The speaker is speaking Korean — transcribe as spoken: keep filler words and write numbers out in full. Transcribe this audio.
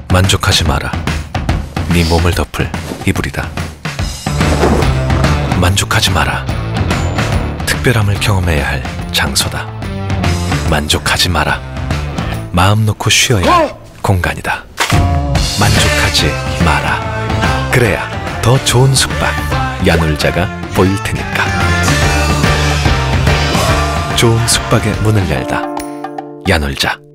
만족하지 마라. 네 몸을 덮을 이불이다. 만족하지 마라. 특별함을 경험해야 할 장소다. 만족하지 마라. 마음 놓고 쉬어야 할 공간이다. 만족하지 마라. 그래야 더 좋은 숙박 야놀자가 보일 테니까. 좋은 숙박의 문을 열다. 야놀자.